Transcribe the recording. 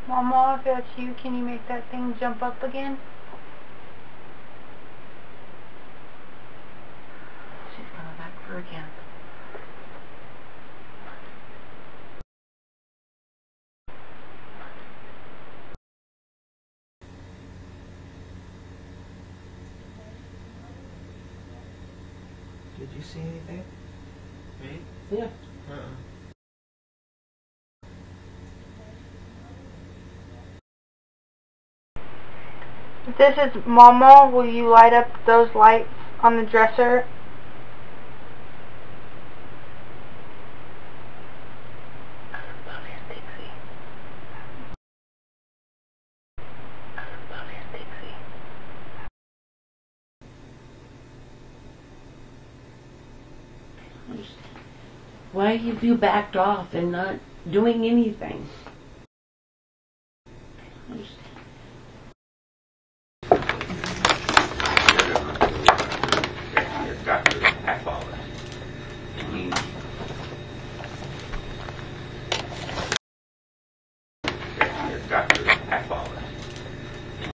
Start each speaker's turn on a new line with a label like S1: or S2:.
S1: Mama, if that's you, can you make that thing jump up again? She's coming back for again.
S2: Did you see anything?
S3: Me?
S2: Yeah.
S1: If this is Mama, will you light up those lights on the dresser?
S4: Why have you backed off and not doing anything?